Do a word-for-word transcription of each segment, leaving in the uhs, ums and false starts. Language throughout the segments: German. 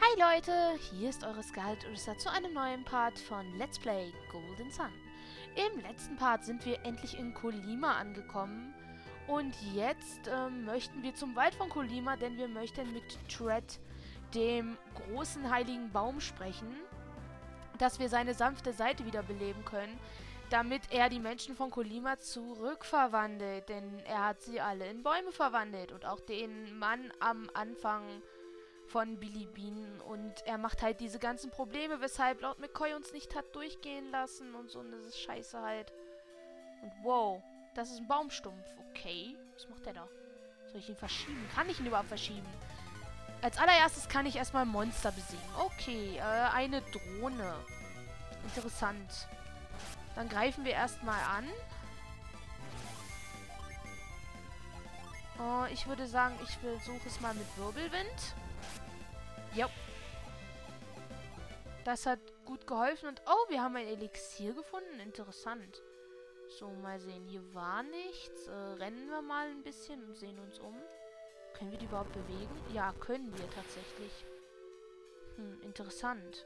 Hi Leute, hier ist eure Scarlet Ursa zu einem neuen Part von Let's Play Golden Sun. Im letzten Part sind wir endlich in Kolyma angekommen und jetzt ähm, möchten wir zum Wald von Kolyma, denn wir möchten mit Tread, dem großen heiligen Baum, sprechen, dass wir seine sanfte Seite wiederbeleben können, damit er die Menschen von Kolyma zurückverwandelt, denn er hat sie alle in Bäume verwandelt und auch den Mann am Anfang von Billy Bean, und er macht halt diese ganzen Probleme, weshalb Lord McCoy uns nicht hat durchgehen lassen und so, und das ist scheiße halt. Und wow, das ist ein Baumstumpf. Okay, was macht der da? Soll ich ihn verschieben? Kann ich ihn überhaupt verschieben? Als allererstes kann ich erstmal Monster besiegen. Okay, äh, eine Drohne. Interessant. Dann greifen wir erstmal an. Uh, ich würde sagen, ich versuche es mal mit Wirbelwind. Ja. Das hat gut geholfen. Und oh, wir haben ein Elixier gefunden. Interessant. So, mal sehen. Hier war nichts. Äh, rennen wir mal ein bisschen und sehen uns um. Können wir die überhaupt bewegen? Ja, können wir tatsächlich. Hm, interessant.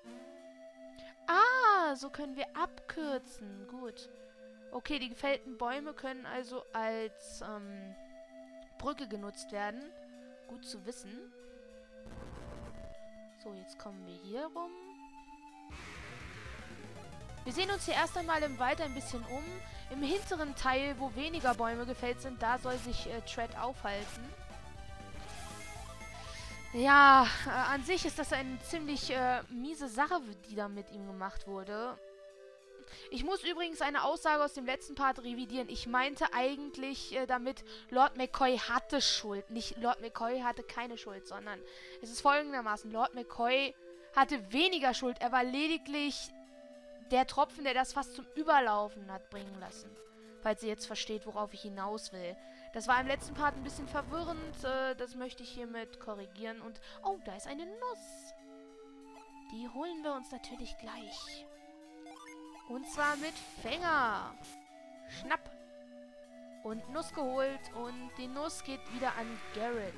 Ah, so können wir abkürzen. Gut. Okay, die gefällten Bäume können also als ähm, Brücke genutzt werden. Gut zu wissen. So, jetzt kommen wir hier rum. Wir sehen uns hier erst einmal im Wald ein bisschen um. Im hinteren Teil, wo weniger Bäume gefällt sind, da soll sich äh, Tread aufhalten. Ja, äh, an sich ist das eine ziemlich äh, miese Sache, die da mit ihm gemacht wurde. Ich muss übrigens eine Aussage aus dem letzten Part revidieren. Ich meinte eigentlich äh, damit, Lord McCoy hatte Schuld. Nicht Lord McCoy hatte keine Schuld, sondern es ist folgendermaßen. Lord McCoy hatte weniger Schuld. Er war lediglich der Tropfen, der das fast zum Überlaufen hat bringen lassen. Falls ihr jetzt versteht, worauf ich hinaus will. Das war im letzten Part ein bisschen verwirrend. Äh, das möchte ich hiermit korrigieren. Und, oh, da ist eine Nuss. Die holen wir uns natürlich gleich. Und zwar mit Fänger. Schnapp. Und Nuss geholt. Und die Nuss geht wieder an Garrett.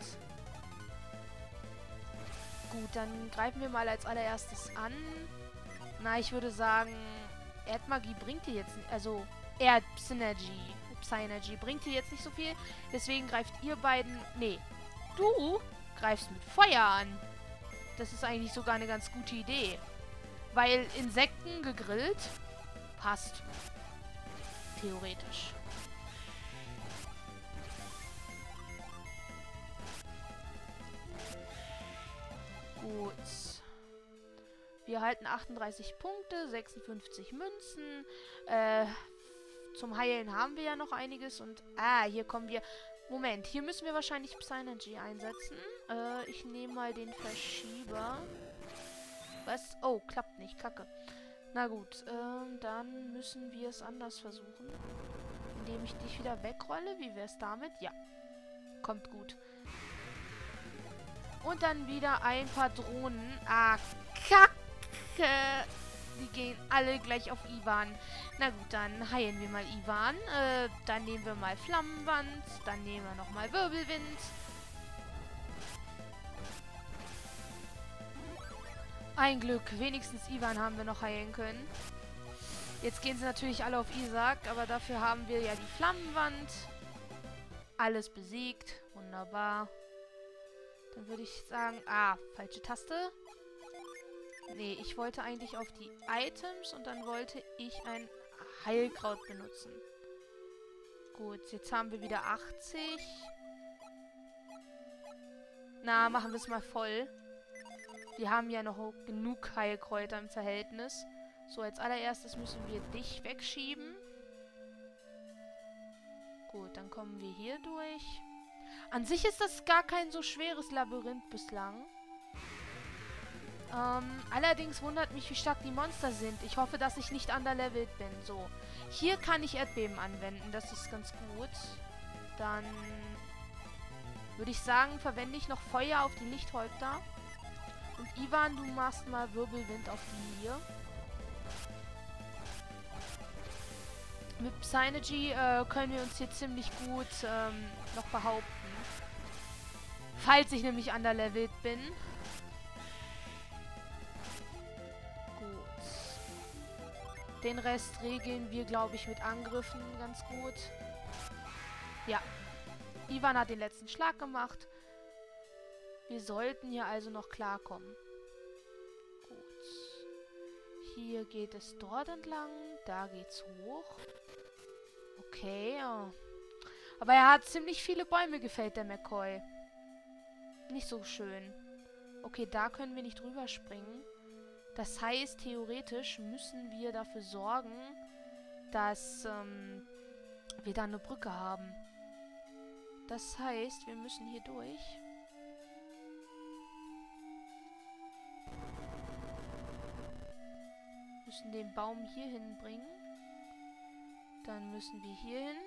Gut, dann greifen wir mal als allererstes an. Na, ich würde sagen, Erdmagie bringt dir jetzt nicht. Also, Erd-Synergy. Psynergy bringt dir jetzt nicht so viel. Deswegen greift ihr beiden. Nee, du greifst mit Feuer an. Das ist eigentlich sogar eine ganz gute Idee. Weil Insekten gegrillt passt. Theoretisch. Gut. Wir erhalten achtunddreißig Punkte, sechsundfünfzig Münzen. Äh, zum Heilen haben wir ja noch einiges. Und, ah, hier kommen wir... Moment, hier müssen wir wahrscheinlich Psynergy einsetzen. Äh, ich nehme mal den Verschieber. Was? Oh, klappt nicht. Kacke. Na gut, ähm, dann müssen wir es anders versuchen. Indem ich dich wieder wegrolle. Wie wäre es damit? Ja. Kommt gut. Und dann wieder ein paar Drohnen. Ah, Kacke. Die gehen alle gleich auf Ivan. Na gut, dann heilen wir mal Ivan. Äh, dann nehmen wir mal Flammenwand. Dann nehmen wir nochmal Wirbelwind. Ein Glück. Wenigstens Ivan haben wir noch heilen können. Jetzt gehen sie natürlich alle auf Isaac, aber dafür haben wir ja die Flammenwand. Alles besiegt. Wunderbar. Dann würde ich sagen... Ah, falsche Taste. Nee, ich wollte eigentlich auf die Items und dann wollte ich ein Heilkraut benutzen. Gut, jetzt haben wir wieder achtzig. Na, machen wir es mal voll. Wir haben ja noch genug Heilkräuter im Verhältnis. So, als allererstes müssen wir dich wegschieben. Gut, dann kommen wir hier durch. An sich ist das gar kein so schweres Labyrinth bislang. Ähm, allerdings wundert mich, wie stark die Monster sind. Ich hoffe, dass ich nicht underlevelt bin. So, hier kann ich Erdbeben anwenden. Das ist ganz gut. Dann würde ich sagen, verwende ich noch Feuer auf die Lichthäupter. Und Ivan, du machst mal Wirbelwind auf die hier. Mit Psynergy äh, können wir uns hier ziemlich gut ähm, noch behaupten. Falls ich nämlich underlevelt bin. Den Rest regeln wir, glaube ich, mit Angriffen ganz gut. Ja. Ivan hat den letzten Schlag gemacht. Wir sollten hier also noch klarkommen. Gut. Hier geht es dort entlang. Da geht's hoch. Okay. Oh. Aber er hat ziemlich viele Bäume gefällt, der McCoy. Nicht so schön. Okay, da können wir nicht drüber springen. Das heißt, theoretisch müssen wir dafür sorgen, dass ähm, wir da eine Brücke haben. Das heißt, wir müssen hier durch. Müssen den Baum hier hinbringen. Dann müssen wir hier hin.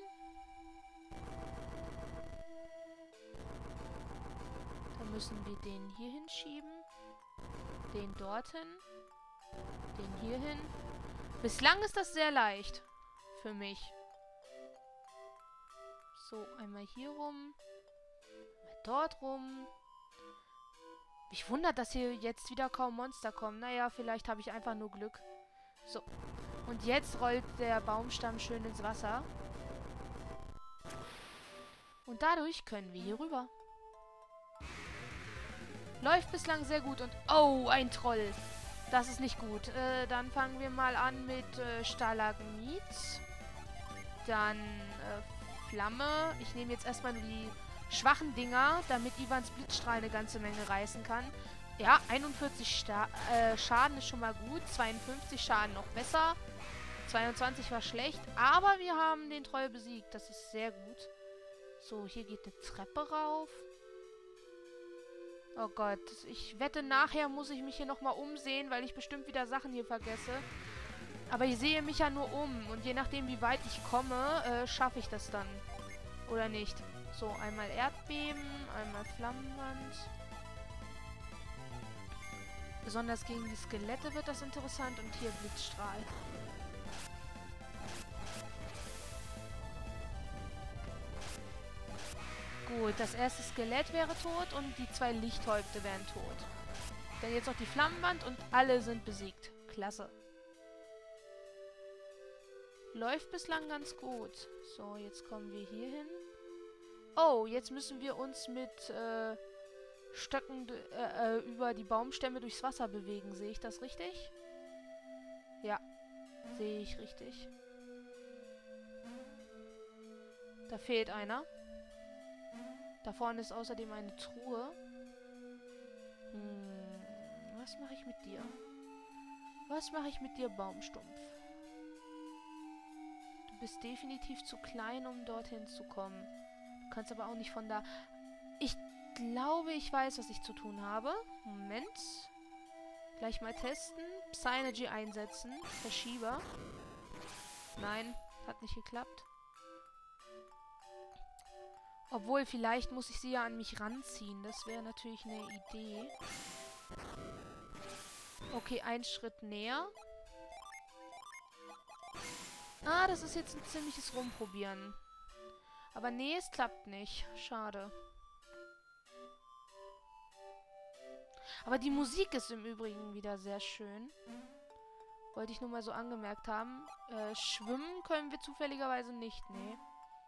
Dann müssen wir den hier hinschieben. Den dorthin. Den hier hin. Bislang ist das sehr leicht. Für mich. So, einmal hier rum. Einmal dort rum. Mich wundert, dass hier jetzt wieder kaum Monster kommen. Naja, vielleicht habe ich einfach nur Glück. So. Und jetzt rollt der Baumstamm schön ins Wasser. Und dadurch können wir hier rüber. Läuft bislang sehr gut und... Oh, ein Troll. Das ist nicht gut. Äh, dann fangen wir mal an mit äh, Stalagmit. Dann äh, Flamme. Ich nehme jetzt erstmal nur die schwachen Dinger, damit Ivans Blitzstrahl eine ganze Menge reißen kann. Ja, einundvierzig Sta äh, Schaden ist schon mal gut. zweiundfünfzig Schaden noch besser. zweiundzwanzig war schlecht. Aber wir haben den Troll besiegt. Das ist sehr gut. So, hier geht eine Treppe rauf. Oh Gott, ich wette, nachher muss ich mich hier nochmal umsehen, weil ich bestimmt wieder Sachen hier vergesse. Aber ich sehe mich ja nur um. Und je nachdem, wie weit ich komme, äh, schaffe ich das dann. Oder nicht. So, einmal Erdbeben, einmal Flammenwand. Besonders gegen die Skelette wird das interessant. Und hier Blitzstrahl. Gut, das erste Skelett wäre tot und die zwei Lichthäupte wären tot. Dann jetzt noch die Flammenwand und alle sind besiegt. Klasse. Läuft bislang ganz gut. So, jetzt kommen wir hier hin. Oh, jetzt müssen wir uns mit äh, Stöcken äh, über die Baumstämme durchs Wasser bewegen. Sehe ich das richtig? Ja, sehe ich richtig. Da fehlt einer. Da vorne ist außerdem eine Truhe. Hm, was mache ich mit dir? Was mache ich mit dir, Baumstumpf? Du bist definitiv zu klein, um dorthin zu kommen. Du kannst aber auch nicht von da... Ich glaube, ich weiß, was ich zu tun habe. Moment. Gleich mal testen. Psynergy einsetzen. Verschieber. Nein, hat nicht geklappt. Obwohl, vielleicht muss ich sie ja an mich ranziehen. Das wäre natürlich eine Idee. Okay, ein Schritt näher. Ah, das ist jetzt ein ziemliches Rumprobieren. Aber nee, es klappt nicht. Schade. Aber die Musik ist im Übrigen wieder sehr schön. Wollte ich nur mal so angemerkt haben. Äh, schwimmen können wir zufälligerweise nicht, nee.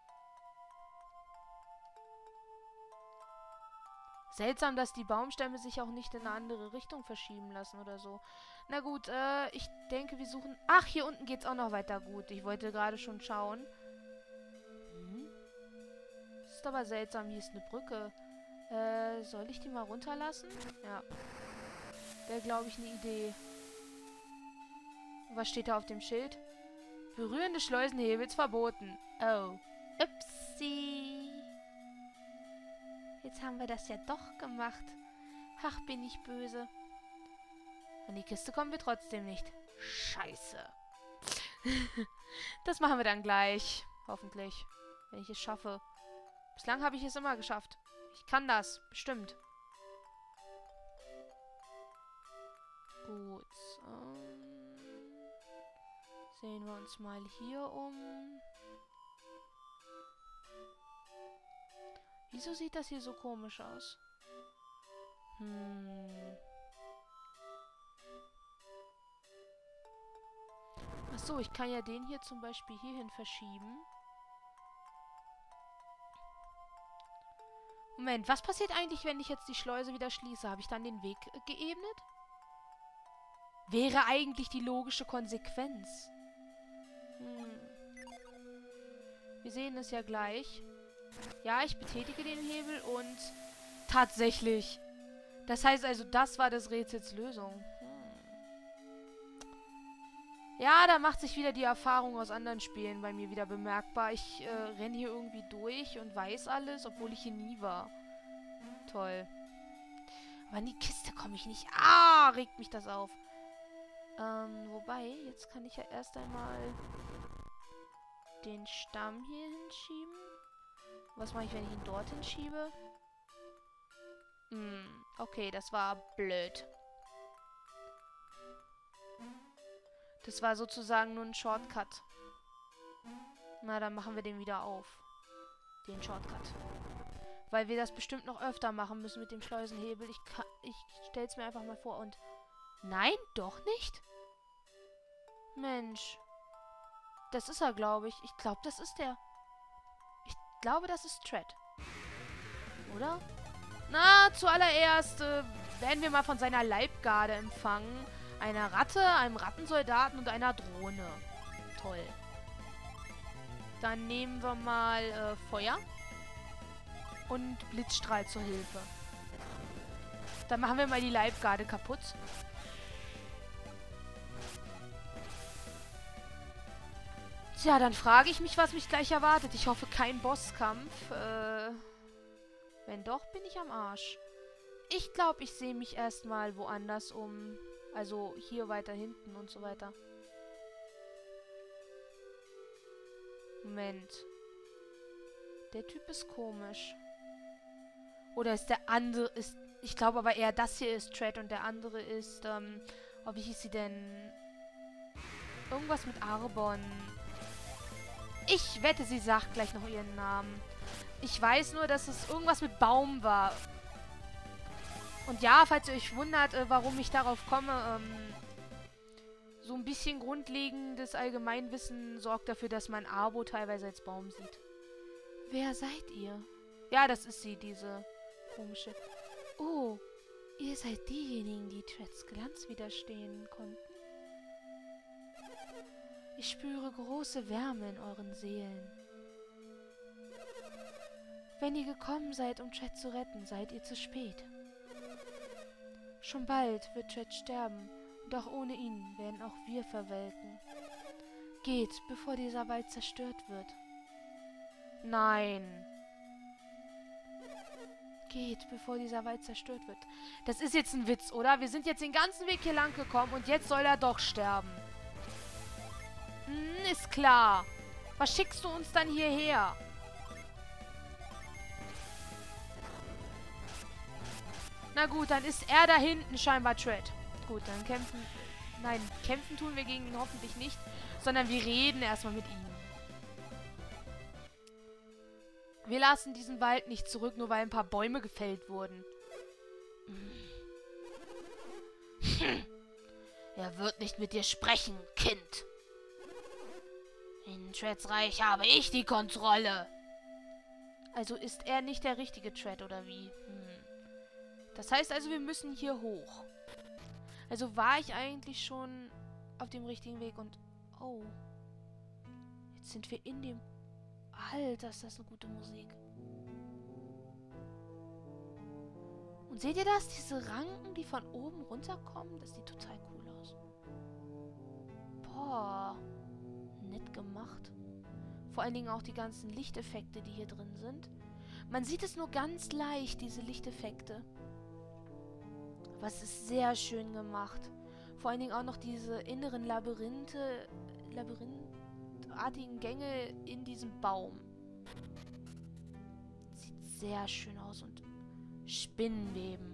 Seltsam, dass die Baumstämme sich auch nicht in eine andere Richtung verschieben lassen oder so. Na gut, äh, ich denke, wir suchen... Ach, hier unten geht's auch noch weiter gut. Ich wollte gerade schon schauen. Hm. Das ist aber seltsam. Hier ist eine Brücke. Äh, soll ich die mal runterlassen? Ja. Wäre, glaube ich, eine Idee. Was steht da auf dem Schild? Berühren des Schleusenhebels verboten. Oh. Upsi. Jetzt haben wir das ja doch gemacht. Ach, bin ich böse. An die Kiste kommen wir trotzdem nicht. Scheiße. Das machen wir dann gleich. Hoffentlich. Wenn ich es schaffe. Bislang habe ich es immer geschafft. Ich kann das. Bestimmt. Gut. Ähm, sehen wir uns mal hier um. Wieso sieht das hier so komisch aus? Hm. Achso, ich kann ja den hier zum Beispiel hierhin verschieben. Moment, was passiert eigentlich, wenn ich jetzt die Schleuse wieder schließe? Habe ich dann den Weg äh, geebnet? Wäre eigentlich die logische Konsequenz. Hm. Wir sehen es ja gleich. Ja, ich betätige den Hebel und tatsächlich. Das heißt also, das war des Rätsels Lösung. Hm. Ja, da macht sich wieder die Erfahrung aus anderen Spielen bei mir wieder bemerkbar. Ich äh, renne hier irgendwie durch und weiß alles, obwohl ich hier nie war. Toll. Aber in die Kiste komme ich nicht. Ah, regt mich das auf. Ähm, wobei, jetzt kann ich ja erst einmal den Stamm hier hinschieben. Was mache ich, wenn ich ihn dorthin schiebe? Hm, okay, das war blöd. Das war sozusagen nur ein Shortcut. Na, dann machen wir den wieder auf. Den Shortcut. Weil wir das bestimmt noch öfter machen müssen mit dem Schleusenhebel. Ich, kann, ich stell's mir einfach mal vor und... Nein, doch nicht? Mensch. Das ist er, glaube ich. Ich glaube, das ist der. Ich glaube, das ist Tread. Oder? Na, zuallererst äh, werden wir mal von seiner Leibgarde empfangen. Einer Ratte, einem Rattensoldaten und einer Drohne. Toll. Dann nehmen wir mal äh, Feuer. Und Blitzstrahl zur Hilfe. Dann machen wir mal die Leibgarde kaputt. Tja, dann frage ich mich, was mich gleich erwartet. Ich hoffe, kein Bosskampf. Äh, wenn doch, bin ich am Arsch. Ich glaube, ich sehe mich erstmal woanders um. Also hier weiter hinten und so weiter. Moment. Der Typ ist komisch. Oder ist der andere, ist, ich glaube aber eher, das hier ist Tread und der andere ist, ähm, oh, wie hieß sie denn? Irgendwas mit Arbon. Ich wette, sie sagt gleich noch ihren Namen. Ich weiß nur, dass es irgendwas mit Baum war. Und ja, falls ihr euch wundert, äh, warum ich darauf komme, ähm, so ein bisschen grundlegendes Allgemeinwissen sorgt dafür, dass man Arbo teilweise als Baum sieht. Wer seid ihr? Ja, das ist sie, diese komische. Oh, ihr seid diejenigen, die Treads Glanz widerstehen konnten. Ich spüre große Wärme in euren Seelen. Wenn ihr gekommen seid, um Tread zu retten, seid ihr zu spät. Schon bald wird Tread sterben, und auch ohne ihn werden auch wir verwelken. Geht, bevor dieser Wald zerstört wird. Nein. Geht, bevor dieser Wald zerstört wird. Das ist jetzt ein Witz, oder? Wir sind jetzt den ganzen Weg hier lang gekommen und jetzt soll er doch sterben. Hm, ist klar. Was schickst du uns dann hierher? Na gut, dann ist er da hinten scheinbar Tread. Gut, dann kämpfen... Nein, kämpfen tun wir gegen ihn hoffentlich nicht, sondern wir reden erstmal mit ihm. Wir lassen diesen Wald nicht zurück, nur weil ein paar Bäume gefällt wurden. Hm. Er wird nicht mit dir sprechen, Kind. In Treads Reich habe ich die Kontrolle. Also ist er nicht der richtige Tread, oder wie? Hm. Das heißt also, wir müssen hier hoch. Also war ich eigentlich schon auf dem richtigen Weg und... Oh. Jetzt sind wir in dem... Alter, ist das eine gute Musik. Und seht ihr das? Diese Ranken, die von oben runterkommen, das sieht total cool aus. Boah. Nett gemacht. Vor allen Dingen auch die ganzen Lichteffekte, die hier drin sind. Man sieht es nur ganz leicht, diese Lichteffekte. Aber es ist sehr schön gemacht. Vor allen Dingen auch noch diese inneren Labyrinthe, labyrinthartigen Gänge in diesem Baum. Sieht sehr schön aus und Spinnenweben.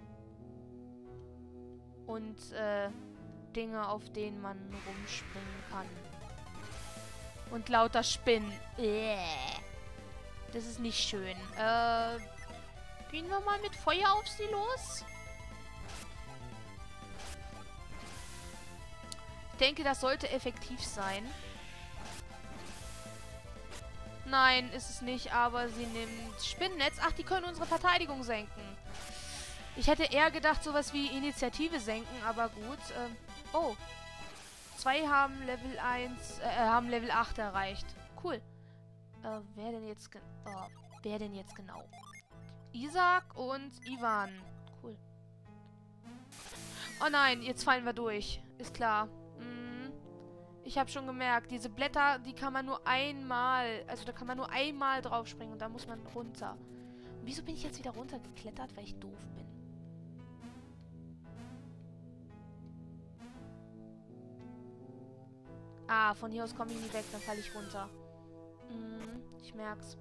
Und äh, Dinge, auf denen man rumspringen kann. Und lauter Spinnen. Das ist nicht schön. Äh, gehen wir mal mit Feuer auf sie los? Ich denke, das sollte effektiv sein. Nein, ist es nicht, aber sie nimmt Spinnennetz. Ach, die können unsere Verteidigung senken. Ich hätte eher gedacht, sowas wie Initiative senken, aber gut. Ähm, oh. Zwei haben Level eins, äh, haben Level acht erreicht. Cool. Äh, wer denn jetzt, ge oh, wer denn jetzt genau? Isaac und Ivan. Cool. Oh nein, jetzt fallen wir durch. Ist klar. Hm. Ich habe schon gemerkt, diese Blätter, die kann man nur einmal, also da kann man nur einmal drauf springen und da muss man runter. Und wieso bin ich jetzt wieder runtergeklettert, weil ich doof bin? Ah, von hier aus komme ich nie weg, dann falle ich runter. Hm, ich merk's.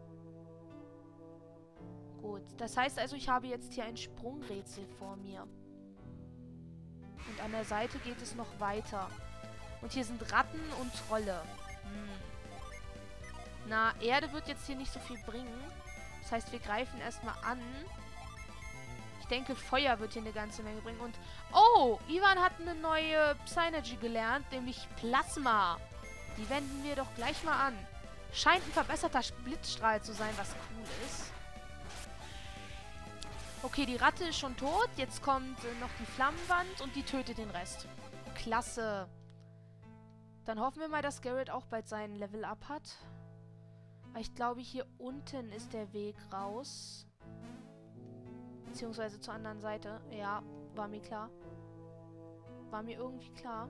Gut, das heißt also, ich habe jetzt hier ein Sprungrätsel vor mir. Und an der Seite geht es noch weiter. Und hier sind Ratten und Trolle. Hm. Na, Erde wird jetzt hier nicht so viel bringen. Das heißt, wir greifen erstmal an. Ich denke, Feuer wird hier eine ganze Menge bringen. Und, oh, Ivan hat eine neue Psynergy gelernt, nämlich Plasma. Die wenden wir doch gleich mal an. Scheint ein verbesserter Blitzstrahl zu sein, was cool ist. Okay, die Ratte ist schon tot. Jetzt kommt äh, noch die Flammenwand und die tötet den Rest. Klasse. Dann hoffen wir mal, dass Garrett auch bald seinen Level-Up hat. Ich glaube, hier unten ist der Weg raus. Beziehungsweise zur anderen Seite. Ja, war mir klar. War mir irgendwie klar.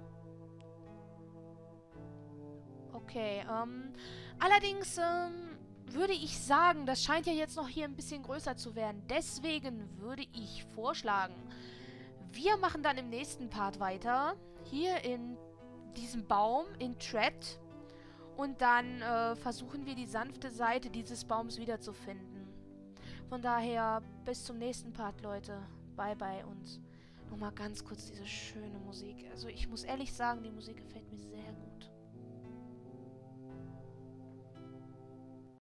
Okay, ähm... allerdings, ähm... würde ich sagen, das scheint ja jetzt noch hier ein bisschen größer zu werden. Deswegen würde ich vorschlagen, wir machen dann im nächsten Part weiter. Hier in diesem Baum, in Thread. Und dann äh, versuchen wir die sanfte Seite dieses Baums wiederzufinden. Von daher, bis zum nächsten Part, Leute. Bye, bye. Und nochmal ganz kurz diese schöne Musik. Also ich muss ehrlich sagen, die Musik gefällt mir sehr gut.